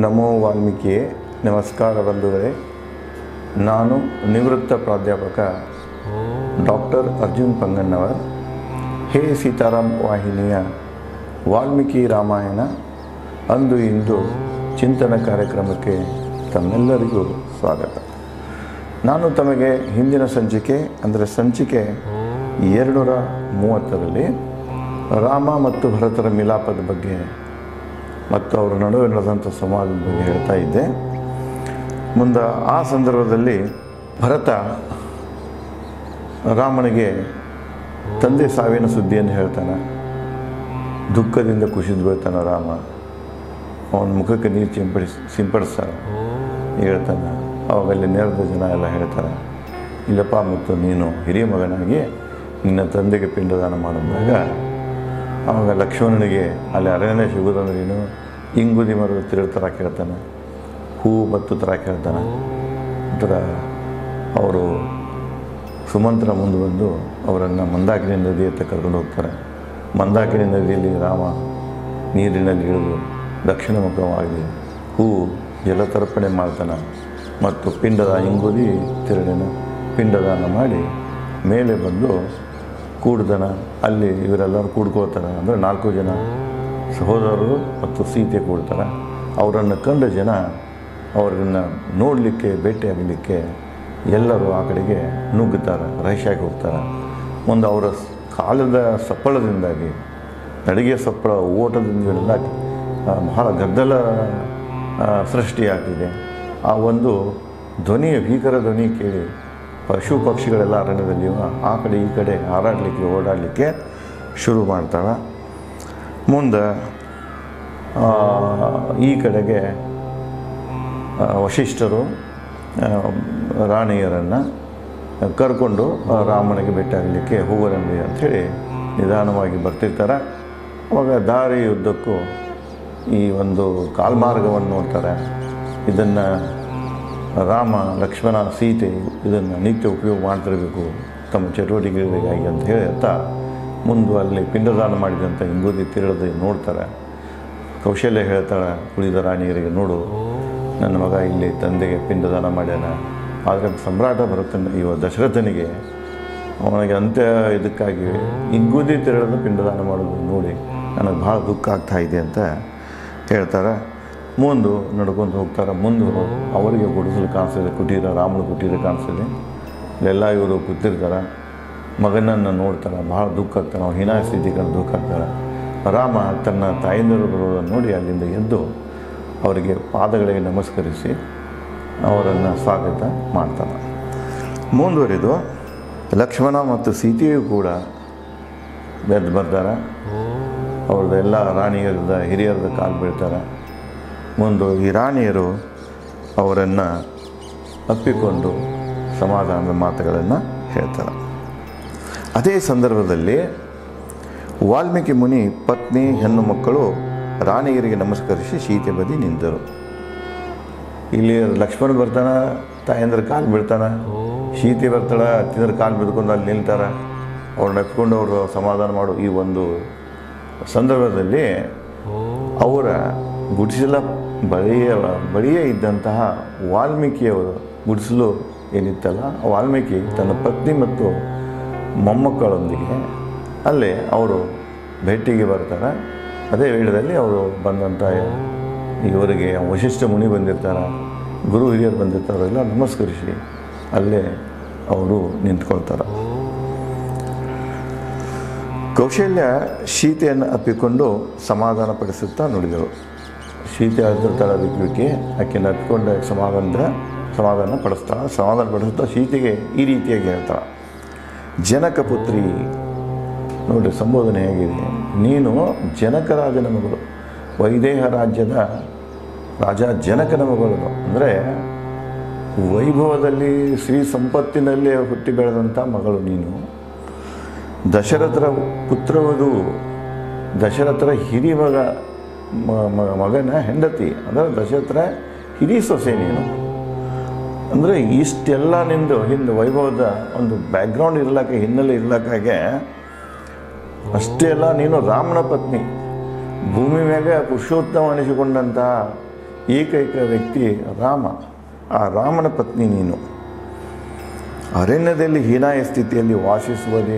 ನಮೋ ವಾಲ್ಮೀಕಿಯೇ. ನಮಸ್ಕಾರ ಬಂಧುಗಳೇ. ನಾನು ನಿವೃತ್ತ ಪ್ರಾಧ್ಯಾಪಕ ಡಾಕ್ಟರ್ ಅರ್ಜುನ್ ಪಂಗನ್ನವರ್. ಹೇ ಸೀತಾರಾಮ್ ವಾಹಿನಿಯ ವಾಲ್ಮೀಕಿ ರಾಮಾಯಣ ಅಂದು ಇಂದು ಚಿಂತನ ಕಾರ್ಯಕ್ರಮಕ್ಕೆ ತಮ್ಮೆಲ್ಲರಿಗೂ ಸ್ವಾಗತ. ನಾನು ತಮಗೆ ಹಿಂದಿನ ಸಂಚಿಕೆ ಅಂದರೆ ಸಂಚಿಕೆ 230ರಲ್ಲಿ ರಾಮ ಮತ್ತು ಭರತರ ಮಿಲಾಪದ ಬಗ್ಗೆ ಮತ್ತು ಅವರ ನಡುವೆ ನಡೆದಂಥ ಸಂವಾದದ ಬಗ್ಗೆ ಹೇಳ್ತಾ ಇದ್ದೆ. ಮುಂದೆ ಆ ಸಂದರ್ಭದಲ್ಲಿ ಭರತ ರಾಮನಿಗೆ ತಂದೆ ಸಾವಿನ ಸುದ್ದಿಯನ್ನು ಹೇಳ್ತಾನೆ. ದುಃಖದಿಂದ ಕುಸಿದು ಬೀಳ್ತಾನೆ ರಾಮ. ಅವನ ಮುಖಕ್ಕೆ ನೀರು ಸಿಂಪಡಿಸ್ತಾನೆ, ಹೇಳ್ತಾನೆ. ಅವಾಗಲ್ಲಿ ನೇರದ ಜನ ಎಲ್ಲ ಹೇಳ್ತಾರೆ, ಇಲ್ಲಪ್ಪ ಮತ್ತು ನೀನು ಹಿರಿಯ ಮಗನಾಗಿ ನಿನ್ನ ತಂದೆಗೆ ಪಿಂಡದಾನ ಮಾಡಿದಾಗ ಆವಾಗ ಲಕ್ಷ್ಮಣನಿಗೆ ಅಲ್ಲಿ ಅರಣ್ಯ ಸಿಗುವುದಂದ್ರೆ ಏನು, ಇಂಗುದಿ ಮರದ ತಿರುಳು ಥರ ಕೇಳ್ತಾನೆ, ಹೂ ಮತ್ತು ಥರ ಕೇಳ್ತಾನೆ. ಒಂಥರ ಅವರು ಸುಮಂತ್ರ ಮುಂದೆ ಬಂದು ಅವರನ್ನು ಮಂದಾಕಿನಿ ನದಿ ಹತ್ತ ಕರ್ಕೊಂಡು ಹೋಗ್ತಾರೆ. ಮಂದಾಕಿನಿ ನದಿಯಲ್ಲಿ ರಾಮ ನೀರಿನಲ್ಲಿ ಇಳಿದು ದಕ್ಷಿಣ ಮುಖವಾಗಿ ಹೂ ಜಲತರ್ಪಣೆ ಮಾಡ್ತಾನೆ ಮತ್ತು ಪಿಂಡದ ಇಂಗುದಿ ತಿರುಳಿನ ಪಿಂಡದಾನ ಮಾಡಿ ಮೇಲೆ ಬಂದು ಕೂಡ್ದನ. ಅಲ್ಲಿ ಇವರೆಲ್ಲರೂ ಕೂಡ್ಕೋತಾರೆ. ಅಂದರೆ 4 ಜನ ಸಹೋದರರು ಮತ್ತು ಸೀತೆ ಕೂಡ್ತಾರೆ. ಅವರನ್ನು ಕಂಡ ಜನ ಅವ್ರನ್ನ ನೋಡಲಿಕ್ಕೆ ಭೇಟಿಯಾಗಲಿಕ್ಕೆ ಎಲ್ಲರೂ ಆ ಕಡೆಗೆ ನುಗ್ಗುತ್ತಾರೆ, ರಹಸ್ಯಾಗಿ ಹೋಗ್ತಾರೆ. ಮುಂದೆ ಅವರ ಕಾಲದ ಸಪ್ಪಳದಿಂದಾಗಿ ನಡಿಗೆ ಸಪ್ಪಳ ಓಟದಿಂದ ಬಹಳ ಗದ್ದಲ ಸೃಷ್ಟಿಯಾಗ್ತಿದೆ. ಆ ಒಂದು ಧ್ವನಿಯ ಭೀಕರ ಧ್ವನಿ ಕೇಳಿ ಪಶು ಪಕ್ಷಿಗಳೆಲ್ಲ ಅರಣ್ಯದಲ್ಲಿ ಆ ಕಡೆ ಈ ಕಡೆ ಹಾರಾಡಲಿಕ್ಕೆ ಓಡಾಡಲಿಕ್ಕೆ ಶುರು ಮಾಡ್ತಾವೆ. ಮುಂದೆ ಈ ಕಡೆಗೆ ವಶಿಷ್ಠರು ರಾಣಿಯರನ್ನು ಕರ್ಕೊಂಡು ರಾಮನಿಗೆ ಭೇಟಿಯಾಗಲಿಕ್ಕೆ ಹೂವರಂಬಿ ಅಂಥೇಳಿ ನಿಧಾನವಾಗಿ ಬರ್ತಿರ್ತಾರೆ. ಅವಾಗ ದಾರಿಯುದ್ದಕ್ಕೂ ಈ ಒಂದು ಕಾಲ್ಮಾರ್ಗವನ್ನು ನೋಡ್ತಾರೆ. ಇದನ್ನು ರಾಮ, ಲಕ್ಷ್ಮಣ, ಸೀತೆ ಇದನ್ನು ನಿತ್ಯ ಉಪಯೋಗ ಮಾಡ್ತಿರಬೇಕು ತಮ್ಮ ಚಟುವಟಿಕೆಗಳಿಗಾಗಿ ಅಂತ ಹೇಳ್ತಾ ಮುಂದೆ ಅಲ್ಲಿ ಪಿಂಡದಾನ ಮಾಡಿದಂಥ ಇಂಗುದಿ ತಿರುಳದ ನೋಡ್ತಾರೆ. ಕೌಶಲ್ಯ ಹೇಳ್ತಾಳೆ ಉಳಿದ ರಾಣಿಯರಿಗೆ, ನೋಡು ನನ್ನ ಮಗ ಇಲ್ಲಿ ತಂದೆಗೆ ಪಿಂಡದಾನ ಮಾಡ್ಯಾನ. ಆದರೆ ಸಮ್ರಾಟ ಭರತನ ದಶರಥನಿಗೆ ಅವನಿಗೆ ಅಂತ್ಯ ಇದಕ್ಕಾಗಿ ಇಂಗುದಿ ತಿರುಳದ ಪಿಂಡದಾನ ಮಾಡೋದು ನೋಡಿ ನನಗೆ ಭಾಳ ದುಃಖ ಆಗ್ತಾಯಿದೆ ಅಂತ ಹೇಳ್ತಾರೆ. ಮುಂದೆ ನಡ್ಕೊಂಡು ಹೋಗ್ತಾರೆ. ಮುಂದೆ ಅವರಿಗೆ ಗುಡಿಸಲು ಕಾಣಿಸ್ತದೆ, ಕುಟೀರ, ರಾಮನ ಕುಟೀರ ಕಾಣಿಸ್ತದೆ. ಇಲ್ಲೆಲ್ಲ ಇವರು ಕೂತಿರ್ತಾರೆ. ಮಗನನ್ನು ನೋಡ್ತಾರೆ, ಭಾಳ ದುಃಖ ಆಗ್ತಾನೆ. ಅವ್ರು ಹೀನಾಯ ಸ್ಥಿತಿ ಕಂಡು ದುಃಖ ಆಗ್ತಾರೆ. ರಾಮ ತನ್ನ ತಾಯಿಂದರು ಬರೋದನ್ನು ನೋಡಿ ಅಲ್ಲಿಂದ ಎದ್ದು ಅವರಿಗೆ ಪಾದಗಳಿಗೆ ನಮಸ್ಕರಿಸಿ ಅವರನ್ನು ಸ್ವಾಗತ ಮಾಡ್ತಾನೆ. ಮುಂದುವರಿದು ಲಕ್ಷ್ಮಣ ಮತ್ತು ಸೀತೆಯೂ ಕೂಡ ಬೆದ್ದು ಬರ್ತಾರೆ. ಅವ್ರದ್ದು ಎಲ್ಲ ರಾಣಿಯರದ ಹಿರಿಯರದ ಕಾಲು ಬೀಳ್ತಾರೆ. ಮುಂದೆ ಈ ರಾಣಿಯರು ಅವರನ್ನು ಅಪ್ಪಿಕೊಂಡು ಸಮಾಧಾನದ ಮಾತುಗಳನ್ನು ಹೇಳ್ತಾರೆ. ಅದೇ ಸಂದರ್ಭದಲ್ಲಿ ವಾಲ್ಮೀಕಿ ಮುನಿ ಪತ್ನಿ, ಹೆಣ್ಣು ಮಕ್ಕಳು ರಾಣಿಯರಿಗೆ ನಮಸ್ಕರಿಸಿ ಸೀತೆ ಬದಿ ನಿಂತರು. ಇಲ್ಲಿ ಲಕ್ಷ್ಮಣ ಬರ್ತಾನೆ, ತಾಯಂದ್ರ ಕಾಲು ಬೀಳ್ತಾನೆ. ಸೀತೆ ಬರ್ತಾಳೆ, ಅತ್ತಿಂದ್ರ ಕಾಲು ಬಿದ್ಕೊಂಡು ಅಲ್ಲಿ ನಿಲ್ತಾರೆ. ಅವ್ರನ್ನ ಅಪ್ಪಿಕೊಂಡು ಅವರು ಸಮಾಧಾನ ಮಾಡೋ ಈ ಒಂದು ಸಂದರ್ಭದಲ್ಲಿ ಅವರ ಗುಡಿಸಲ ಬಳಿಯೇ ಇದ್ದಂತಹ ವಾಲ್ಮೀಕಿಯವರು ಗುಡಿಸಲು ಏನಿತ್ತಲ್ಲ, ವಾಲ್ಮೀಕಿ ತನ್ನ ಪತ್ನಿ ಮತ್ತು ಮೊಮ್ಮಕ್ಕಳೊಂದಿಗೆ ಅಲ್ಲೇ ಅವರು ಭೇಟಿಗೆ ಬರ್ತಾರೆ. ಅದೇ ವೇಳೆಯಲ್ಲಿ ಅವರು ಬಂದಂಥ ಇವರಿಗೆ ವಶಿಷ್ಠ ಮುನಿ ಬಂದಿರ್ತಾರೆ, ಗುರು ಹಿರಿಯರು ಬಂದಿರ್ತಾರೆಲ್ಲ ನಮಸ್ಕರಿಸಿ ಅಲ್ಲೇ ಅವರು ನಿಂತ್ಕೊಳ್ತಾರೆ. ಕೌಶಲ್ಯ ಸೀತೆಯನ್ನು ಅಪ್ಪಿಕೊಂಡು ಸಮಾಧಾನ ಪಡಿಸುತ್ತಾ ನುಡಿದಳು. ಸೀತೆ ಅಳ್ತಿರ್ತಾಳೆ, ಅದಕ್ಕೆ ಆಕೆಯನ್ನು ಅಪ್ಪಿಕೊಂಡು ಸಮಾಧಾನ ಪಡಿಸುತ್ತಾ ಸೀತೆಗೆ ಈ ರೀತಿಯಾಗಿ ಹೇಳ್ತಾಳೆ, ಜನಕ ಪುತ್ರಿ. ನೋಡಿ ಸಂಬೋಧನೆ ಹೇಗಿದೆ, ನೀನು ಜನಕರಾಜನ ಮಗಳು, ವೈದೇಹ ರಾಜ್ಯದ ರಾಜ ಜನಕನ ಮಗಳು. ಅಂದರೆ ವೈಭವದಲ್ಲಿ ಶ್ರೀ ಸಂಪತ್ತಿನಲ್ಲೇ ಹುಟ್ಟಿ ಬೆಳೆದಂಥ ಮಗಳು ನೀನು. ದಶರಥರ ಪುತ್ರವಧು, ದಶರಥರ ಹಿರಿ ಮಗನ ಹೆಂಡತಿ. ಅಂದರೆ ದಶರಥರ ಹಿರಿ ಸೊಸೆ ನೀನು. ಅಂದರೆ ಇಷ್ಟೆಲ್ಲ ನಿಂದು ಹಿಂದೆ ವೈಭವದ ಒಂದು ಬ್ಯಾಕ್ಗ್ರೌಂಡ್ ಇರ್ಲಕ್ಕೆ, ಹಿನ್ನೆಲೆ ಇರ್ಲಕ್ಕಾಗೆ ಅಷ್ಟೇ ಅಲ್ಲ, ನೀನು ರಾಮನ ಪತ್ನಿ. ಭೂಮಿ ಮ್ಯಾಗ ಪುರುಷೋತ್ತಮ ಅನಿಸಿಕೊಂಡಂತಹ ಏಕೈಕ ವ್ಯಕ್ತಿ ರಾಮ. ಆ ರಾಮನ ಪತ್ನಿ ನೀನು. ಅರಣ್ಯದಲ್ಲಿ ಹೀನಾಯ ಸ್ಥಿತಿಯಲ್ಲಿ ವಾಸಿಸುವುದೇ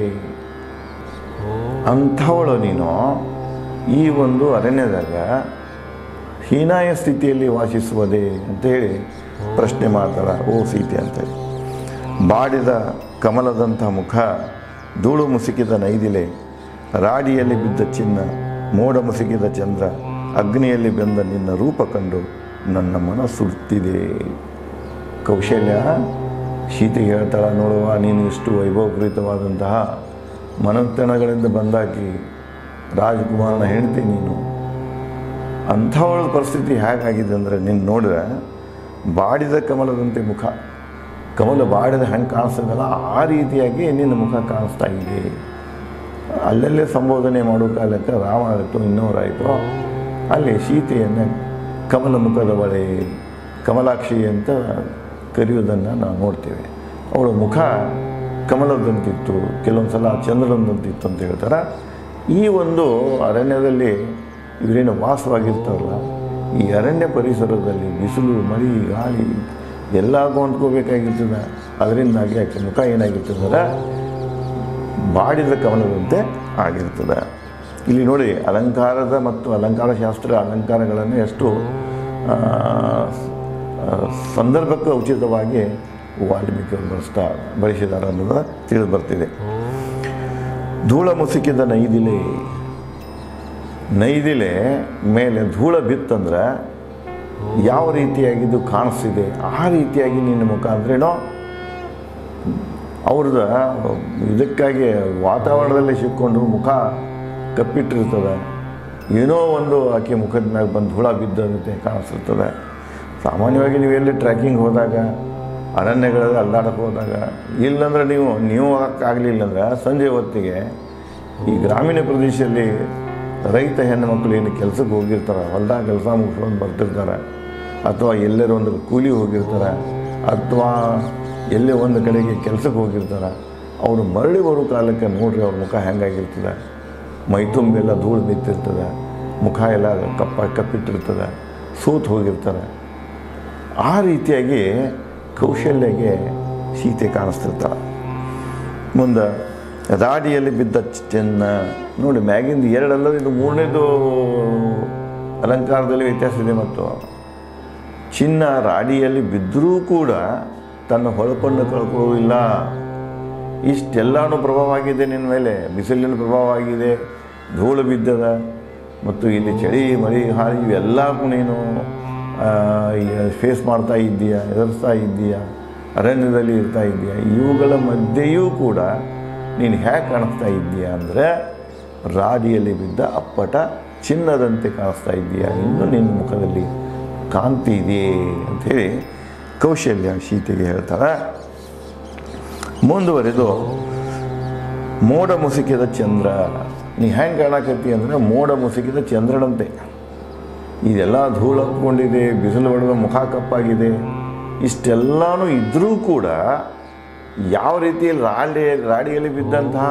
ಅಂಥವಳು ನೀನು. ಈ ಒಂದು ಅರಣ್ಯದಾಗ ಹೀನಾಯ ಸ್ಥಿತಿಯಲ್ಲಿ ವಾಸಿಸುವುದೇ ಅಂತೇಳಿ ಪ್ರಶ್ನೆ ಮಾಡ್ತಾಳೆ ಓ ಸೀತೆ ಅಂತೇಳಿ. ಬಾಡಿದ ಕಮಲದಂಥ ಮುಖ, ಧೂಳು ಮುಸುಕಿದ ನೈದಿಲೆ, ರಾಡಿಯಲ್ಲಿ ಬಿದ್ದ ಚಿನ್ನ, ಮೋಡ ಮುಸುಕಿದ ಚಂದ್ರ, ಅಗ್ನಿಯಲ್ಲಿ ಬೆಂದ ನಿನ್ನ ರೂಪ ಕಂಡು ನನ್ನ ಮನಸ್ಸುತ್ತಿದೆ. ಕೌಶಲ್ಯ ಸೀತೆಗೆ ಹೇಳ್ತಾಳ, ನೋಡುವ ನೀನು ಇಷ್ಟು ವೈಭವಪೂರಿತವಾದಂತಹ ಮನತನಗಳಿಂದ ಬಂದಾಕಿ ರಾಜಕುಮಾರನ ಹೆಂಡತಿ ನೀನು. ಅಂಥವಳ ಪರಿಸ್ಥಿತಿ ಹೇಗಾಗಿದೆ ಅಂದರೆ ನೀನು ನೋಡಿದ್ರೆ ಬಾಡಿದ ಕಮಲದಂತೆ ಮುಖ, ಕಮಲ ಬಾಡಿದ ಹೆಂಗೆ ಕಾಣಿಸ್ತದಲ್ಲ ಆ ರೀತಿಯಾಗಿ ನಿನ್ನ ಮುಖ ಕಾಣಿಸ್ತಾ ಇದೆ. ಅಲ್ಲಲ್ಲೇ ಸಂಬೋಧನೆ ಮಾಡೋ ಕಾಲಕ್ಕೆ ರಾಮ ಆಯಿತು ಇನ್ನೋರಾಯಿತು, ಅಲ್ಲಿ ಸೀತೆಯನ್ನು ಕಮಲ ಮುಖದವಳೆ, ಕಮಲಾಕ್ಷಿ ಅಂತ ಕರೆಯುವುದನ್ನು ನಾವು ನೋಡ್ತೇವೆ. ಅವಳ ಮುಖ ಕಮಲದಂತಿತ್ತು, ಕೆಲವೊಂದು ಸಲ ಚಂದ್ರನಂತಿತ್ತು ಅಂತ ಹೇಳ್ತಾರೆ. ಈ ಒಂದು ಅರಣ್ಯದಲ್ಲಿ ಇವರೇನು ವಾಸವಾಗಿರ್ತಾರಲ್ಲ, ಈ ಅರಣ್ಯ ಪರಿಸರದಲ್ಲಿ ಬಿಸಿಲು, ಮಳೆ, ಗಾಳಿ ಎಲ್ಲಾಗೂ ಅಂದ್ಕೋಬೇಕಾಗಿರ್ತದೆ. ಅದರಿಂದಾಗಿ ಆಕೆ ಮುಖ ಏನಾಗಿರ್ತದೆ, ಬಾಡಿದ ಕಮಲದಂತೆ ಆಗಿರ್ತದೆ. ಇಲ್ಲಿ ನೋಡಿ ಅಲಂಕಾರದ ಮತ್ತು ಅಲಂಕಾರಶಾಸ್ತ್ರ ಅಲಂಕಾರಗಳನ್ನು ಎಷ್ಟು ಸಂದರ್ಭಕ್ಕೆ ಉಚಿತವಾಗಿ ವಾಲ್ಮೀಕಿಯವರು ಬಳಸಿದ್ದಾರೆ ಅನ್ನೋದು ತಿಳಿದು ಬರ್ತಿದೆ. ಧೂಳ ಮುಸುಕಿದ ನೈದಿಲೆ, ನೈದಿಲೆ ಮೇಲೆ ಧೂಳ ಬಿತ್ತಂದ್ರೆ ಯಾವ ರೀತಿಯಾಗಿದ್ದು ಕಾಣಿಸ್ತಿದೆ ಆ ರೀತಿಯಾಗಿ ನಿನ್ನ ಮುಖ ಅಂದ್ರೇನೋ ಅವ್ರದ್ದು ಇದಕ್ಕಾಗಿ ವಾತಾವರಣದಲ್ಲಿ ಸಿಕ್ಕೊಂಡು ಮುಖ ಕಪ್ಪಿಟ್ಟಿರ್ತದೆ. ಏನೋ ಒಂದು ಆಕೆ ಮುಖದ ಮ್ಯಾಗ ಬಂದು ಧೂಳ ಬಿದ್ದಂತೆ ಕಾಣಿಸ್ತಿರ್ತದೆ. ಸಾಮಾನ್ಯವಾಗಿ ನೀವು ಎಲ್ಲಿ ಟ್ರ್ಯಾಕಿಂಗ್ ಹೋದಾಗ, ಅರಣ್ಯಗಳಲ್ಲಿ ಅಲ್ಲಾಡಕ್ಕೆ ಹೋದಾಗ, ಇಲ್ಲಂದ್ರೆ ನೀವು ಆಗಲಿಲ್ಲ ಅಂದ್ರೆ ಸಂಜೆ ಹೊತ್ತಿಗೆ ಈ ಗ್ರಾಮೀಣ ಪ್ರದೇಶದಲ್ಲಿ ರೈತ ಹೆಣ್ಣು ಮಕ್ಕಳು ಏನು ಕೆಲಸಕ್ಕೆ ಹೋಗಿರ್ತಾರೆ, ಹೊಲ್ದಾಗ ಕೆಲಸ ಮುಗಿಸ್ಕೊಂಡು ಬರ್ತಿರ್ತಾರೆ, ಅಥವಾ ಎಲ್ಲರೂ ಒಂದು ಕೂಲಿ ಹೋಗಿರ್ತಾರೆ, ಅಥವಾ ಎಲ್ಲೇ ಒಂದು ಕಡೆಗೆ ಕೆಲಸಕ್ಕೆ ಹೋಗಿರ್ತಾರೆ. ಅವರು ಮರಳಿ ಬರೋ ಕಾಲಕ್ಕೆ ನೋಡ್ರಿ ಅವ್ರ ಮುಖ ಹೆಂಗಾಗಿರ್ತದೆ, ಮೈತುಂಬೆಲ್ಲ ಧೂಳು ಬಿತ್ತಿರ್ತದೆ, ಮುಖ ಎಲ್ಲ ಕಪ್ಪಿಟ್ಟಿರ್ತದೆ, ಸೂತು ಹೋಗಿರ್ತಾರೆ. ಆ ರೀತಿಯಾಗಿ ಕೌಶಲ್ಯಗೆ ಸೀತೆ ಕಾಣಿಸ್ತಿರ್ತಾಳೆ. ಮುಂದೆ ರಾಡಿಯಲ್ಲಿ ಬಿದ್ದ ಚೆನ್ನ ನೋಡಿ, ಮ್ಯಾಗಿಂದ ಎರಡಲ್ಲ ಇದು ಮೂರನೇದು ಅಲಂಕಾರದಲ್ಲಿ ವ್ಯತ್ಯಾಸ ಇದೆ. ಮತ್ತು ಚಿನ್ನ ರಾಡಿಯಲ್ಲಿ ಬಿದ್ದರೂ ಕೂಡ ತನ್ನ ಹೊಳಪನ್ನು ಕಳ್ಕೊಳ್ಳೋದಿಲ್ಲ. ಇಷ್ಟೆಲ್ಲನೂ ಪ್ರಭಾವ ಆಗಿದೆ ನಿನ್ನ ಮೇಲೆ, ಬಿಸಿಲಿನ ಪ್ರಭಾವ ಆಗಿದೆ, ಧೂಳು ಬಿದ್ದದ, ಮತ್ತು ಇಲ್ಲಿ ಚಳಿ ಮಳೆ ಹಾಳಿ ಇವೆಲ್ಲಕ್ಕೂ ನೀನು ಫೇಸ್ ಮಾಡ್ತಾ ಇದ್ದೀಯಾ, ಎದುರಿಸ್ತಾ ಇದ್ದೀಯಾ, ಅರಣ್ಯದಲ್ಲಿ ಇರ್ತಾ ಇದ್ದೀಯಾ. ಇವುಗಳ ಮಧ್ಯೆಯೂ ಕೂಡ ನೀನು ಹೇಗೆ ಕಾಣಿಸ್ತಾ ಇದ್ದೀಯಾ ಅಂದರೆ ರಾಡಿಯಲ್ಲಿ ಬಿದ್ದ ಅಪ್ಪಟ ಚಿನ್ನದಂತೆ ಕಾಣಿಸ್ತಾ ಇದ್ದೀಯಾ, ಇನ್ನೂ ನಿನ್ನ ಮುಖದಲ್ಲಿ ಕಾಂತಿ ಇದೆಯೇ ಅಂಥೇಳಿ ಕೌಶಲ್ಯ ಸೀತೆಗೆ ಹೇಳ್ತಾರೆ. ಮುಂದುವರೆದು ಮೋಡ ಮುಸುಕಿದ ಚಂದ್ರ, ನೀ ಹೆಂಗೆ ಕಾಣಕತ್ತಿ ಅಂದರೆ ಮೋಡ ಮುಸುಕಿದ ಚಂದ್ರನಂತೆ. ಇದೆಲ್ಲ ಧೂಳು ಹತ್ಕೊಂಡಿದೆ, ಬಿಸಿಲು ಹೊಡೆದ ಮುಖ ಕಪ್ಪಾಗಿದೆ, ಇಷ್ಟೆಲ್ಲನೂ ಇದ್ದರೂ ಕೂಡ ಯಾವ ರೀತಿಯಲ್ಲಿ ರಾಡಿಯಲ್ಲಿ ಬಿದ್ದಂತಹ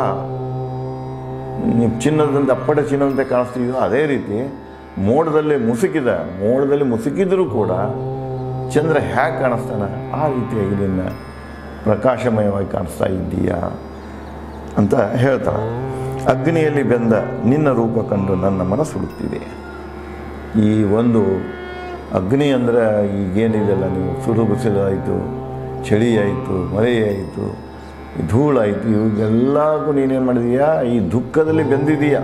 ಚಿನ್ನದಂತೆ ಅಪ್ಪಟ ಚಿನ್ನದಂತೆ ಕಾಣಿಸ್ತಿದೆಯೋ ಅದೇ ರೀತಿ ಮೋಡದಲ್ಲಿ ಮುಸುಕಿದ್ರೂ ಕೂಡ ಚಂದ್ರ ಹೇಗೆ ಕಾಣಿಸ್ತಾನೆ ಆ ರೀತಿಯಾಗಿ ನಿನ್ನ ಪ್ರಕಾಶಮಯವಾಗಿ ಕಾಣಿಸ್ತಾ ಇದ್ದೀಯಾ ಅಂತ ಹೇಳ್ತಾಳೆ. ಅಗ್ನಿಯಲ್ಲಿ ಬೆಂದ ನಿನ್ನ ರೂಪ ಕಂಡು ನನ್ನ ಮನಸ್ಸು ಹುಡುಕ್ತಿದೆ. ಈ ಒಂದು ಅಗ್ನಿ ಅಂದರೆ ಈಗೇನಿದೆಯಲ್ಲ, ನೀವು ಸುರು ಬಿಸಿಲು ಆಯಿತು, ಚಳಿ ಆಯಿತು, ಮಳೆ ಆಯಿತು, ಧೂಳಾಯಿತು, ಇವೆಲ್ಲಕ್ಕೂ ನೀನೇನು ಮಾಡಿದೀಯಾ, ಈ ದುಃಖದಲ್ಲಿ ಬೆಂದಿದೀಯ.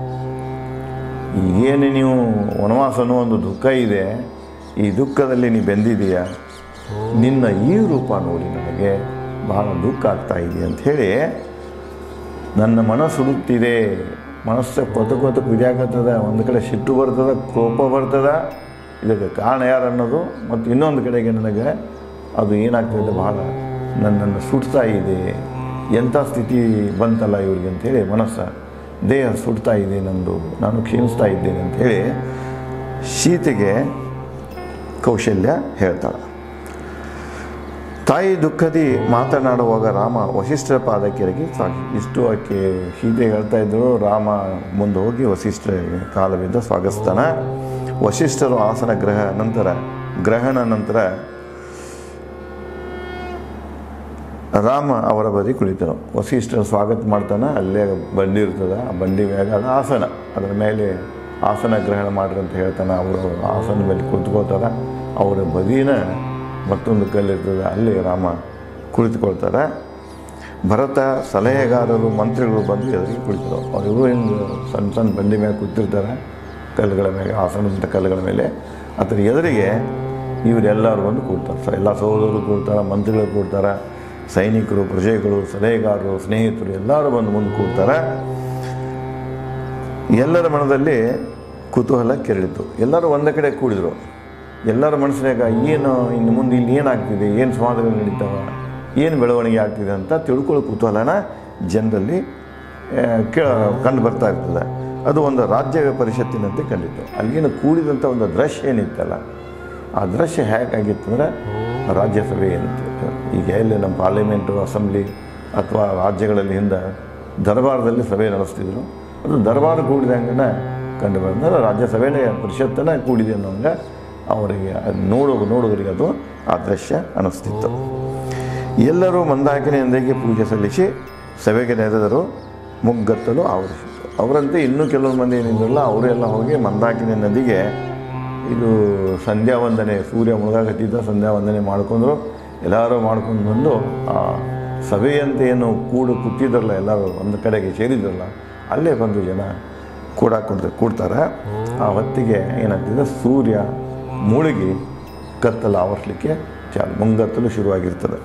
ಈಗೇನು ನೀವು ವನವಾಸ ಅನ್ನೋ ಒಂದು ದುಃಖ ಇದೆ, ಈ ದುಃಖದಲ್ಲಿ ನೀ ಬೆಂದಿದೀಯ. ನಿನ್ನ ಈ ರೂಪ ನೋಡಿ ನನಗೆ ಬಹಳ ದುಃಖ ಆಗ್ತಾ ಇದೆ ಅಂಥೇಳಿ ನನ್ನ ಮನಸ್ಸು ಹುಡುಕ್ತಿದೆ. ಮನಸ್ಸು ಕೊತ ಕುದಿಯಾಗತ್ತದ, ಒಂದು ಕಡೆ ಸಿಟ್ಟು ಬರ್ತದೆ, ಕೋಪ ಬರ್ತದೆ. ಇದಕ್ಕೆ ಕಾರಣ ಯಾರು ಅನ್ನೋದು, ಮತ್ತು ಇನ್ನೊಂದು ಕಡೆಗೆ ನನಗೆ ಅದು ಏನಾಗ್ತದೆ, ಬಹಳ ನನ್ನನ್ನು ಸುಡ್ತಾ ಇದೆ. ಎಂಥ ಸ್ಥಿತಿ ಬಂತಲ್ಲ ಇವ್ರಿಗೆ ಅಂಥೇಳಿ ಮನಸ್ಸು, ದೇಹ ಸುಡ್ತಾ ಇದೆ ನಂದು, ನಾನು ಕ್ಷೀಣಿಸ್ತಾ ಇದ್ದೇನೆ ಅಂಥೇಳಿ ಸೀತೆಗೆ ಕೌಶಲ್ಯ ಹೇಳ್ತಾಳೆ. ತಾಯಿ ದುಃಖದಿ ಮಾತನಾಡುವಾಗ ರಾಮ ವಸಿಷ್ಠರ ಪಾದಕ್ಕೆರಗಿ ಇಷ್ಟು ಆಕೆ ಸೀತೆ ಹೇಳ್ತಾ ಇದ್ದರು. ರಾಮ ಮುಂದೆ ಹೋಗಿ ವಸಿಷ್ಠರ ಕಾಲ ಬಿದ್ದು ಸ್ವಾಗತಿಸ್ತಾನೆ. ವಸಿಷ್ಠರು ಆಸನ ಗ್ರಹಣ ನಂತರ ರಾಮ ಅವರ ಬದಿ ಕುಳಿತನು. ವಸಿಷ್ಠರು ಸ್ವಾಗತ ಮಾಡ್ತಾನೆ. ಅಲ್ಲೇ ಬಂಡಿ ಇರ್ತದೆ, ಆ ಬಂಡಿ ಮ್ಯಾಗ ಅದು ಆಸನ, ಅದರ ಮೇಲೆ ಆಸನ ಗ್ರಹಣ ಮಾಡ್ರಿ ಅಂತ ಹೇಳ್ತಾನೆ. ಅವರು ಆಸನ ಮೇಲೆ ಕುಳಿತುಕೊಳ್ತಾರೆ. ಅವರ ಬದಿನ ಮತ್ತೊಂದು ಕಲ್ಲಿರ್ತದೆ, ಅಲ್ಲಿ ರಾಮ ಕುಳಿತುಕೊಳ್ತಾರೆ. ಭರತ, ಸಲಹೆಗಾರರು, ಮಂತ್ರಿಗಳು ಬಂದು ಎದುರಿಗೆ ಕುಳಿತರು. ಅವರಿಗೂ ಹಿಂಗೆ ಸಣ್ಣ ಸಣ್ಣ ಬಂಡಿ ಮೇಲೆ ಕೂತಿರ್ತಾರೆ, ಕಲ್ಲುಗಳ ಮೇಲೆ, ಆಸನದ ಕಲ್ಲುಗಳ ಮೇಲೆ. ಅದರ ಎದುರಿಗೆ ಇವರೆಲ್ಲರೂ ಬಂದು ಕೂಡ್ತಾರೆ. ಎಲ್ಲ ಸಹೋದರರು ಕೂಡ್ತಾರೆ, ಮಂತ್ರಿಗಳು ಕೂಡ್ತಾರೆ, ಸೈನಿಕರು, ಪ್ರಜೆಗಳು, ಸಲಹೆಗಾರರು, ಸ್ನೇಹಿತರು ಎಲ್ಲರೂ ಬಂದು ಮುಂದೆ ಕೂಡ್ತಾರೆ. ಎಲ್ಲರ ಮನದಲ್ಲಿ ಕುತೂಹಲ ಕೆರಳಿತು. ಎಲ್ಲರೂ ಒಂದೇ ಕಡೆ ಕೂಡಿದರು. ಎಲ್ಲರ ಮನಸ್ಸಿನಾಗ ಏನು ಇನ್ನು ಮುಂದೆ ಇಲ್ಲಿ ಏನಾಗ್ತಿದೆ, ಏನು ಸಂವಾದಗಳು ನಡೀತಾವೆ, ಏನು ಬೆಳವಣಿಗೆ ಆಗ್ತಿದೆ ಅಂತ ತಿಳ್ಕೊಳ್ಳೋ ಕುತೂಹಲನ ಜನರಲ್ಲಿ ಕಂಡು ಬರ್ತಾ ಇರ್ತದೆ. ಅದು ಒಂದು ರಾಜ್ಯ ಪರಿಷತ್ತಿನಂತೆ ಕಂಡಿತ್ತು. ಅಲ್ಲಿನ ಕೂಡಿದಂಥ ಒಂದು ದೃಶ್ಯ ಏನಿತ್ತಲ್ಲ, ಆ ದೃಶ್ಯ ಹೇಗಾಗಿತ್ತು ಅಂದರೆ ರಾಜ್ಯಸಭೆ ಅಂತ. ಈಗ ಎಲ್ಲಿ ನಮ್ಮ ಪಾರ್ಲಿಮೆಂಟು, ಅಸೆಂಬ್ಲಿ ಅಥವಾ ರಾಜ್ಯಗಳಲ್ಲಿ ಹಿಂದೆ ದರ್ಬಾರದಲ್ಲಿ ಸಭೆ ನಡೆಸ್ತಿದ್ರು, ಅದು ದರ್ಬಾರ ಕೂಡಿದಂಗೆ ಕಂಡು ಬಂದರೆ ರಾಜ್ಯಸಭೆನೇ ಪರಿಷತ್ತನ್ನ ಕೂಡಿದೆ ಅನ್ನೋಂಗೆ ಅವರಿಗೆ ನೋಡೋರಿಗೆ ಅದು ಆ ದೃಶ್ಯ ಅನ್ನಿಸ್ತಿತ್ತು. ಎಲ್ಲರೂ ಮಂದಾಕಿನಿಯೊಂದಿಗೆ ಪೂಜೆ ಸಲ್ಲಿಸಿ ಸಭೆಗೆ ನೆರೆದರು. ಮುಗ್ಗತ್ತಲು ಆವರಿಸಿತು. ಅವರಂತೆ ಇನ್ನೂ ಕೆಲವು ಮಂದಿ ಏನಿದ್ರಲ್ಲ, ಅವರೆಲ್ಲ ಹೋಗಿ ಮಂದಾಕಿನಿ ನದಿಗೆ ಇದು ಸಂಧ್ಯಾ ವಂದನೆ, ಸೂರ್ಯ ಮುಳುಗಾಗತ್ತಿದ್ದ ಸಂಧ್ಯಾ ವಂದನೆ ಮಾಡ್ಕೊಂಡ್ರು. ಎಲ್ಲರೂ ಮಾಡ್ಕೊಂಡು ಬಂದು ಆ ಸಭೆಯಂತೆ ಏನು ಕೂತಿದ್ರಲ್ಲ, ಎಲ್ಲರೂ ಒಂದು ಕಡೆಗೆ ಸೇರಿದ್ರಲ್ಲ, ಅಲ್ಲೇ ಬಂದು ಜನ ಕೂಡ್ತಾರೆ. ಆ ಹೊತ್ತಿಗೆ ಏನಾಗ್ತಿದೆ, ಸೂರ್ಯ ಮುಳುಗಿ ಕತ್ತಲು ಆವರಿಸಲಿಕ್ಕೆ ಮುಂಗತ್ತಲು ಶುರುವಾಗಿರ್ತದೆ.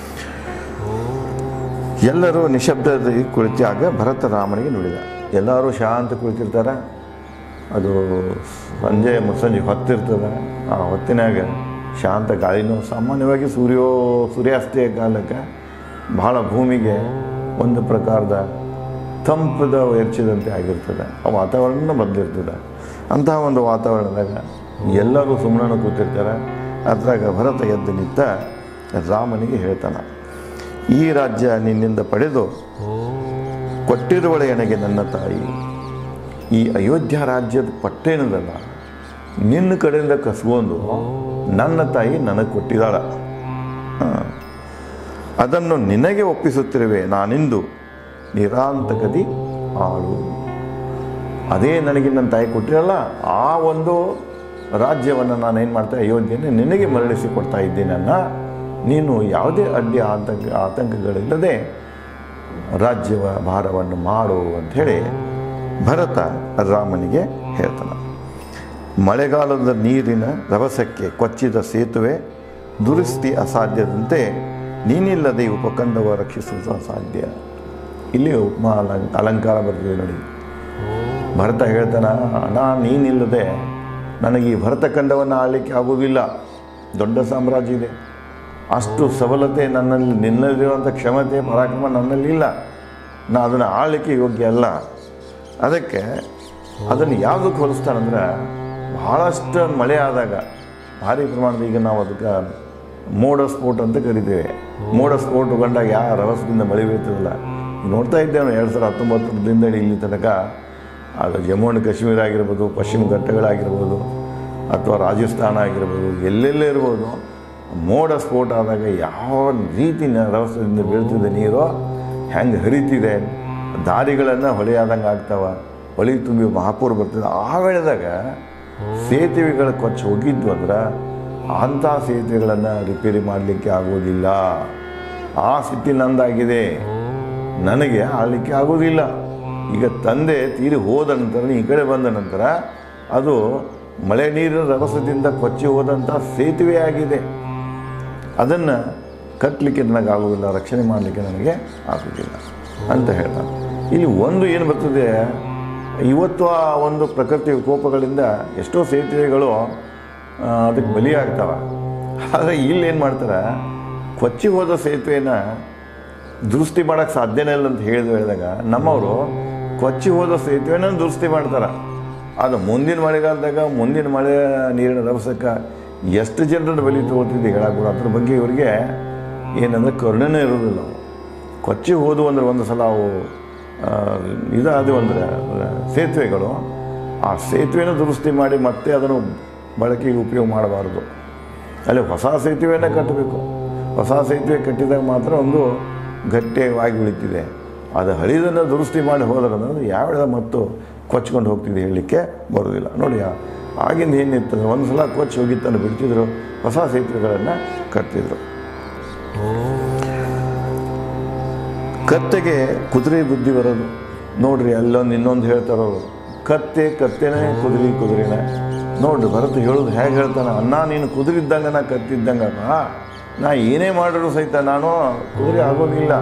ಎಲ್ಲರೂ ನಿಶಬ್ದದಲ್ಲಿ ಕುಳಿತಾಗ ಭರತ ರಾಮನಿಗೆ ನುಡಿದ. ಎಲ್ಲರೂ ಶಾಂತ ಕುಳಿತಿರ್ತಾರೆ. ಅದು ಸಂಜೆ ಹೊತ್ತಿರ್ತದೆ. ಆ ಹೊತ್ತಿನಾಗ ಶಾಂತ ಗಾಳಿನೂ, ಸಾಮಾನ್ಯವಾಗಿ ಸೂರ್ಯಾಸ್ತೆಯ ಕಾಲಕ್ಕೆ ಬಹಳ ಭೂಮಿಗೆ ಒಂದು ಪ್ರಕಾರದ ತಂಪದ ಎರಚಿದಂತೆ ಆಗಿರ್ತದೆ. ಆ ವಾತಾವರಣ ಬದಲಿರ್ತದೆ. ಅಂತಹ ಒಂದು ವಾತಾವರಣದಾಗ ಎಲ್ಲರೂ ಸುಮ್ಮನೆ ಕೂತಿರ್ತಾರೆ. ಅದ್ರಾಗ ಭರತ ಎದ್ದು ನಿಂತ ರಾಮನಿಗೆ ಹೇಳ್ತಾನೆ, ಈ ರಾಜ್ಯ ನಿನ್ನಿಂದ ಪಡೆದು ಕೊಟ್ಟಿರುವಳೆ ನನಗೆ ನನ್ನ ತಾಯಿ. ಈ ಅಯೋಧ್ಯ ರಾಜ್ಯದ ಪಟ್ಟೇನದಲ್ಲ, ನಿನ್ನ ಕಡೆಯಿಂದ ಕಸ್ಕೊಂಡು ನನ್ನ ತಾಯಿ ನನಗೆ ಕೊಟ್ಟಿದ್ದಾಳ. ಅದನ್ನು ನಿನಗೆ ಒಪ್ಪಿಸುತ್ತಿರುವೆ. ನಾನಿಂದು ನಿರಾಂತಕದಿ ಆಳು. ಅದೇ ನನಗೆ ನನ್ನ ತಾಯಿ ಕೊಟ್ಟಿರಲ್ಲ, ಆ ಒಂದು ರಾಜ್ಯವನ್ನು ನಾನೇನು ಮಾಡ್ತೇನೆ, ಅಯೋಧ್ಯೆಯನ್ನು ನಿನಗೆ ಮರಳಿಸಿ ಕೊಡ್ತಾ ಇದ್ದೀನನ್ನ. ನೀನು ಯಾವುದೇ ಅಡ್ಡಿ ಆತಂಕಗಳಿಲ್ಲದೆ ರಾಜ್ಯವ ಭಾರವನ್ನು ಮಾಡು ಅಂಥೇಳಿ ಭರತ ರಾಮನಿಗೆ ಹೇಳ್ತಾನೆ. ಮಳೆಗಾಲದ ನೀರಿನ ರಭಸಕ್ಕೆ ಕೊಚ್ಚಿದ ಸೇತುವೆ ದುರಸ್ತಿ ಅಸಾಧ್ಯದಂತೆ ನೀನಿಲ್ಲದೆ ಉಪಖಂಡವ ರಕ್ಷಿಸುವುದು ಅಸಾಧ್ಯ. ಇಲ್ಲಿ ಉಪಮಾ ಅಲಂಕಾರ ಬರ್ತಿದೆ ನೋಡಿ. ಭರತ ಹೇಳ್ತಾನೆ, ನೀನಿಲ್ಲದೆ ನನಗೆ ಈ ಭರತಖಂಡವನ್ನು ಆಳಲಿಕ್ಕೆ ಆಗುವುದಿಲ್ಲ. ದೊಡ್ಡ ಸಾಮ್ರಾಜ್ಯ ಇದೆ, ಅಷ್ಟು ಸಬಲತೆ ನಿನ್ನಲ್ಲಿರುವಂಥ ಕ್ಷಮತೆ, ಪರಾಕ್ರಮ ನನ್ನಲ್ಲಿಲ್ಲ. ನಾನು ಅದನ್ನು ಆಳಲಿಕ್ಕೆ ಯೋಗ್ಯ ಅಲ್ಲ. ಅದಕ್ಕೆ ಅದನ್ನು ಯಾವುದಕ್ಕೆ ಹೋಲಿಸ್ತಾನಂದ್ರೆ, ಬಹಳಷ್ಟು ಮಳೆ ಆದಾಗ ಭಾರಿ ಪ್ರಮಾಣದ, ಈಗ ನಾವು ಅದಕ್ಕೆ ಮೋಡ ಸ್ಫೋಟ ಅಂತ ಕರಿತೇವೆ. ಮೋಡ ಸ್ಫೋಟಗೊಂಡಾಗ ಯಾವ ರಭಸದಿಂದ ಮಳೆ ಬೀಳ್ತದಲ್ಲ, ನೋಡ್ತಾ ಇದ್ದೇವೆ 2019ರಿಂದ ಇಲ್ಲಿ ತನಕ. ಅದು ಜಮ್ಮು ಆ್ಯಂಡ್ ಕಾಶ್ಮೀರ ಆಗಿರ್ಬೋದು, ಪಶ್ಚಿಮ ಘಟ್ಟಗಳಾಗಿರ್ಬೋದು, ಅಥವಾ ರಾಜಸ್ಥಾನ ಆಗಿರ್ಬೋದು, ಎಲ್ಲೆಲ್ಲೇ ಇರ್ಬೋದು, ಮೋಡ ಸ್ಫೋಟ ಆದಾಗ ಯಾವ ರೀತಿ ರಭಸದಿಂದ ಬೀಳ್ತಿದೆ ನೀರು, ಹೆಂಗೆ ಹರಿತಿದೆ, ದಾರಿಗಳನ್ನು ಹೊಳೆಯಾದಂಗೆ ಆಗ್ತಾವ, ಹೊಳಿ ತುಂಬಿ ಮಹಾಪೂರ್ ಬರ್ತದೆ. ಆ ವೇಳೆದಾಗ ಸೇತುವೆಗಳು ಕೊಚ್ಚಿ ಹೋಗಿದ್ವು ಅಂದ್ರೆ ಅಂಥ ಸೇತುವೆಗಳನ್ನು ರಿಪೇರಿ ಮಾಡಲಿಕ್ಕೆ ಆಗೋದಿಲ್ಲ. ಆ ಸ್ಥಿತಿ ನಂದಾಗಿದೆ, ನನಗೆ ಆಳಲಿಕ್ಕೆ ಆಗೋದಿಲ್ಲ. ಈಗ ತಂದೆ ತೀರಿ ಹೋದ ನಂತರ, ಈ ಕಡೆ ಬಂದ ನಂತರ ಅದು ಮಳೆ ನೀರಿನ ರಭಸದಿಂದ ಕೊಚ್ಚಿ ಹೋದಂಥ ಸೇತುವೆ ಆಗಿದೆ. ಅದನ್ನು ಕಟ್ಟಲಿಕ್ಕೆ ನನಗಾಗೋದಿಲ್ಲ, ರಕ್ಷಣೆ ಮಾಡಲಿಕ್ಕೆ ನನಗೆ ಆಗೋದಿಲ್ಲ ಅಂತ ಹೇಳ್ತಾನೆ. ಇಲ್ಲಿ ಒಂದು ಏನು ಬರ್ತದೆ, ಇವತ್ತು ಆ ಒಂದು ಪ್ರಕೃತಿ ವಿಕೋಪಗಳಿಂದ ಎಷ್ಟೋ ಸೇತುವೆಗಳು ಅದಕ್ಕೆ ಬಲಿಯಾಗ್ತವೆ. ಆದರೆ ಇಲ್ಲಿ ಏನು ಮಾಡ್ತಾರೆ, ಕೊಚ್ಚಿ ಹೋದ ಸೇತುವೆನ ದುರಸ್ತಿ ಮಾಡೋಕ್ಕೆ ಸಾಧ್ಯನೇ ಇಲ್ಲ ಅಂತ ಹೇಳಿದಾಗ ನಮ್ಮವರು ಕೊಚ್ಚಿ ಹೋದ ಸೇತುವೆನ ದುರಸ್ತಿ ಮಾಡ್ತಾರೆ. ಅದು ಮುಂದಿನ ಮಳೆಗಾಲದಾಗ ಮುಂದಿನ ಮಳೆ ನೀರಿನ ರಭಸಕ್ಕೆ ಎಷ್ಟು ಜನರನ್ನು ಬಲಿ ತಗೋತಿದ್ದೆ ಹೇಳக்கூಡ. ಅದ್ರ ಬಗ್ಗೆ ಇವರಿಗೆ ಏನಂದರೆ ಕರುಣೆನೇ ಇರೋದಿಲ್ಲ. ಕೊಚ್ಚಿ ಹೋದು ಅಂದರೆ ಒಂದು ಸಲ ಅವು ಇದಾದವು ಅಂದರೆ ಸೇತುವೆಗಳು, ಆ ಸೇತುವೆಯನ್ನು ದುರಸ್ತಿ ಮಾಡಿ ಮತ್ತೆ ಅದನ್ನು ಬಳಕೆಗೆ ಉಪಯೋಗ ಮಾಡಬಾರ್ದು. ಅಲ್ಲಿ ಹೊಸ ಸೇತುವೆಯನ್ನು ಕಟ್ಟಬೇಕು. ಹೊಸ ಸೇತುವೆ ಕಟ್ಟಿದಾಗ ಮಾತ್ರ ಒಂದು ಗಟ್ಟಿಯಾಗಿ ಉಳಿತಿದೆ. ಅದು ಹಳಿದನ್ನು ದುರಸ್ತಿ ಮಾಡಿ ಹೋದ್ರೆ ಅಂದರೆ ಯಾವ್ಯಾವ ಮತ್ತು ಕೊಚ್ಕೊಂಡು ಹೋಗ್ತಿದೆ ಹೇಳಲಿಕ್ಕೆ ಬರೋದಿಲ್ಲ. ನೋಡಿ ಆಗಿಂದ ಏನಿರ್ತದೆ, ಒಂದು ಸಲ ಕೊಚ್ಚಿ ಹೋಗಿತ್ತನ್ನು ಬಿಡ್ತಿದ್ರು, ಹೊಸ ಸೇತುವೆಗಳನ್ನು ಕಟ್ತಿದ್ರು. ಕತ್ತೆಗೆ ಕುದುರೆ ಬುದ್ಧಿ ಬರೋದು ನೋಡ್ರಿ. ಅಲ್ಲೊಂದು ಇನ್ನೊಂದು ಹೇಳ್ತಾರವರು, ಕತ್ತೆನೇ ಕುದುರೆನೇ. ನೋಡ್ರಿ ಭರತ ಹೇಳೋದು ಹೇಗೆ ಹೇಳ್ತಾನೆ, ಅಣ್ಣ ನೀನು ಕುದುರೆ ಇದ್ದಂಗೆ ನಾ ಕತ್ತಿದ್ದಂಗೆ, ನಾ ಏನೇ ಮಾಡಿದ್ರು ಸಹಿತ ನಾನು ಕುದುರೆ ಆಗೋದಿಲ್ಲ.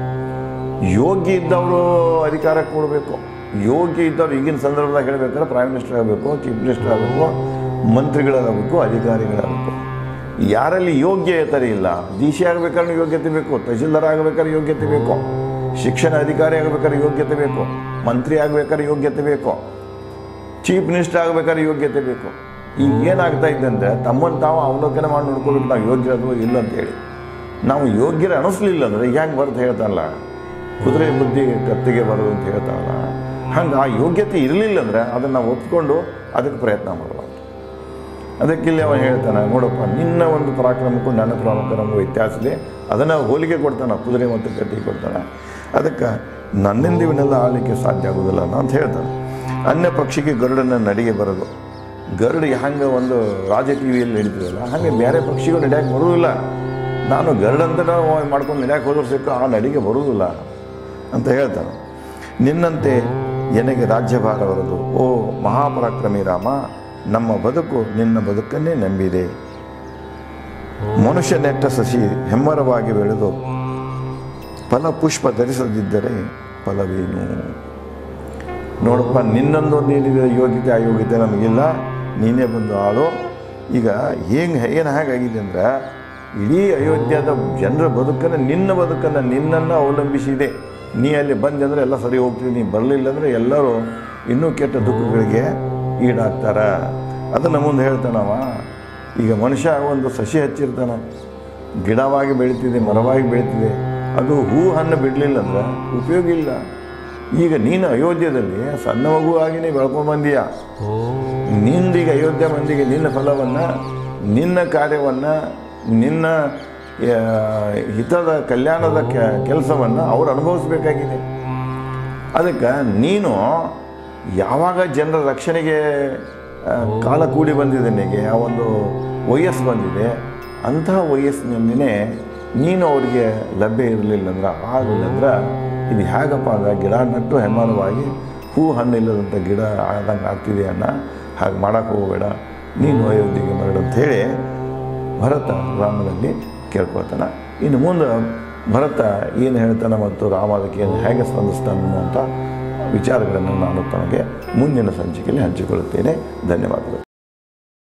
ಯೋಗ್ಯ ಇದ್ದವರು ಅಧಿಕಾರ ಕೊಡಬೇಕು. ಯೋಗ್ಯ ಇದ್ದವ್ರು ಈಗಿನ ಸಂದರ್ಭದಾಗ ಹೇಳ್ಬೇಕಾದ್ರೆ ಪ್ರೈಮ್ ಮಿನಿಸ್ಟರ್ ಆಗಬೇಕು, ಚೀಫ್ ಮಿನಿಸ್ಟರ್ ಆಗಬೇಕು, ಮಂತ್ರಿಗಳಾಗಬೇಕು, ಅಧಿಕಾರಿಗಳಾಗಬೇಕು. ಯಾರಲ್ಲಿ ಯೋಗ್ಯತೆ ಇಲ್ಲ, ಡಿ ಸಿ ಆಗಬೇಕಾದ್ರೆ ಯೋಗ್ಯತೆ ಬೇಕು, ತಹಸೀಲ್ದಾರ್ ಆಗಬೇಕಾದ್ರೆ ಯೋಗ್ಯತೆ ಬೇಕು, ಶಿಕ್ಷಣ ಅಧಿಕಾರಿ ಆಗಬೇಕಾದ್ರೆ ಯೋಗ್ಯತೆ ಬೇಕು, ಮಂತ್ರಿ ಆಗಬೇಕಾದ್ರೆ ಯೋಗ್ಯತೆ ಬೇಕು, ಚೀಫ್ ಮಿನಿಸ್ಟರ್ ಆಗಬೇಕಾದ್ರೆ ಯೋಗ್ಯತೆ ಬೇಕು. ಈಗ ಏನಾಗ್ತಾ ಇದ್ದಂತೆ ತಮ್ಮನ್ನು ತಾವು ಅವಲೋಕನ ಮಾಡಿ ನೋಡ್ಕೋಬೇಕು, ನಾವು ಯೋಗ್ಯರದು ಇಲ್ಲ ಅಂತೇಳಿ. ನಾವು ಯೋಗ್ಯರ ಅನಿಸ್ಲಿಲ್ಲ ಅಂದರೆ ಹೆಂಗೆ ಬರ್ತ ಹೇಳ್ತಾನಲ್ಲ, ಕುದುರೆ ಬುದ್ಧಿ ಕತ್ತಿಗೆ ಬರೋದು ಅಂತ ಹೇಳ್ತಾನಲ್ಲ, ಹಂಗೆ ಆ ಯೋಗ್ಯತೆ ಇರಲಿಲ್ಲ ಅಂದರೆ ಅದನ್ನು ನಾವು ಒಪ್ಕೊಂಡು ಅದಕ್ಕೆ ಪ್ರಯತ್ನ ಮಾಡಬಾರ್ದು. ಅದಕ್ಕಿಲ್ಲಿ ಅವನು ಹೇಳ್ತಾನೆ, ನೋಡಪ್ಪ ನಿನ್ನ ಒಂದು ಪರಾಕ್ರಮಕ್ಕೂ ನನ್ನ ಪರಾಕ್ರಮಕ್ಕೂ ವ್ಯತ್ಯಾಸ ಇದೆ. ಅದನ್ನು ಹೋಲಿಕೆ ಕೊಡ್ತಾನೆ, ಕುದುರೆ ಮತ್ತು ಕತ್ತಿಗೆ ಕೊಡ್ತಾನೆ. ಅದಕ್ಕೆ ನನ್ನಿಂದ ಇವನ್ನೆಲ್ಲ ಆಳಲಿಕ್ಕೆ ಸಾಧ್ಯ ಆಗೋದಿಲ್ಲ ಅಂತ ಹೇಳ್ತಾನೆ. ಅನ್ಯ ಪಕ್ಷಿಗೆ ಗರುಡನ ನಡಿಗೆ ಬರೋದು. ಗರುಡು ಹಂಗೆ ಒಂದು ರಾಜ ಟಿ ವಿಯಲ್ಲಿ ನಡೀತಿದಲ್ಲ, ಹಾಗೆ ಬೇರೆ ಪಕ್ಷಿಗಳು ನಡೆಯೋಕ್ಕೆ ಬರೋದಿಲ್ಲ. ನಾನು ಗರುಡಂತ ಮಾಡ್ಕೊಂಡು ನಡೆಯೋಕ್ಕೆ ಹೋದ್ರೆ ಸಿಕ್ಕ ಆ ನಡಿಗೆ ಬರುವುದಿಲ್ಲ ಅಂತ ಹೇಳ್ತಾನೆ. ನಿನ್ನಂತೆ ನನಗೆ ರಾಜ್ಯಭಾರ ಬರೋದು. ಓ ಮಹಾಪರಾಕ್ರಮಿ ರಾಮ, ನಮ್ಮ ಬದುಕು ನಿನ್ನ ಬದುಕನ್ನೇ ನಂಬಿದೆ. ಮನುಷ್ಯ ನೆಟ್ಟ ಸಸಿ ಹೆಮ್ಮರವಾಗಿ ಬೆಳೆದು ಫಲ ಪುಷ್ಪ ಧರಿಸದಿದ್ದರೆ ಫಲವೇನು? ನೋಡಪ್ಪ, ನಿನ್ನೊಂದು ನೀಡಿದ ಯೋಗ್ಯತೆ ಅಯೋಗ್ಯತೆ ನಮಗಿಲ್ಲ, ನೀನೇ ಬಂದು ಆಳು. ಈಗ ಏನು ಹೇಗಾಗಿದೆ ಅಂದರೆ, ಇಡೀ ಅಯೋಧ್ಯದ ಜನರ ಬದುಕನ್ನು ನಿನ್ನನ್ನು ಅವಲಂಬಿಸಿದೆ. ನೀ ಅಲ್ಲಿ ಬಂದೆ ಅಂದರೆ ಎಲ್ಲ ಸರಿ ಹೋಗ್ತೀವಿ, ನೀ ಬರಲಿಲ್ಲ ಅಂದರೆ ಎಲ್ಲರೂ ಇನ್ನೂ ಕೆಟ್ಟ ದುಃಖಗಳಿಗೆ ಈಡಾಗ್ತಾರೆ. ಅದನ್ನು ಮುಂದೆ ಹೇಳ್ತಾನವ. ಈಗ ಮನುಷ್ಯ ಒಂದು ಸಸಿ ಹಚ್ಚಿರ್ತಾನೆ, ಗಿಡವಾಗಿ ಬೆಳೀತಿದೆ, ಮರವಾಗಿ ಬೆಳೀತಿದೆ, ಅದು ಹೂ ಹಣ್ಣು ಬಿಡಲಿಲ್ಲ ಅಂದ್ರೆ ಉಪಯೋಗ ಇಲ್ಲ. ಈಗ ನೀನು ಅಯೋಧ್ಯದಲ್ಲಿ ಸಣ್ಣ ಮಗು ಆಗಿ ನೀ ಬೆಳ್ಕೊಂಡು ಬಂದೀಯ. ನಿಂದೀಗ ಅಯೋಧ್ಯ ಮಂದಿಗೆ ನಿನ್ನ ಫಲವನ್ನು, ನಿನ್ನ ಕಾರ್ಯವನ್ನು, ನಿನ್ನ ಹಿತದ ಕಲ್ಯಾಣದ ಕೆಲಸವನ್ನು ಅವರು ಅನುಭವಿಸ್ಬೇಕಾಗಿದೆ. ಅದಕ್ಕೆ ನೀನು ಯಾವಾಗ ಜನರ ರಕ್ಷಣೆಗೆ ಕಾಲ ಕೂಡಿ ಬಂದಿದೆ, ನಿನಗೆ ಆ ಒಂದು ವಯಸ್ಸು ಬಂದಿದೆ, ಅಂತಹ ವಯಸ್ಸಿನಲ್ಲಿನೇ ನೀನು ಅವರಿಗೆ ಲಭ್ಯ ಇರಲಿಲ್ಲ ಅಂದ್ರೆ, ಆಗಲಿಲ್ಲ ಅಂದ್ರೆ ಇದು ಹೇಗಪ್ಪ ಅಂದ್ರೆ ಗಿಡ ನಟ್ಟು ಹೆಮ್ಮರವಾಗಿ ಹೂ ಹಣ್ಣು ಇಲ್ಲದಂಥ ಗಿಡ ಆದಂಗೆ ಆಗ್ತಿದೆ ಅಣ್ಣ, ಹಾಗೆ ಮಾಡೋಕ್ಕೆ ಹೋಗಬೇಡ, ನೀನು ಅಯೋಧ್ಯೆಗೆ ಮರಡು ಅಂಥೇಳಿ ಭರತ ರಾಮನಲ್ಲಿ ಕೇಳ್ಕೊಳ್ತಾನೆ. ಇನ್ನು ಮುಂದೆ ಭರತ ಏನು ಹೇಳ್ತಾನೆ ಮತ್ತು ರಾಮ ಅದಕ್ಕೆ ಹೇಗೆ ಸ್ಪಂದಿಸ್ತಾನೆ ಅನ್ನುವಂಥ ವಿಚಾರಗಳನ್ನು ನಾನು ತನಗೆ ಮುಂದಿನ ಸಂಚಿಕೆಯಲ್ಲಿ ಹಂಚಿಕೊಳ್ಳುತ್ತೇನೆ. ಧನ್ಯವಾದಗಳು.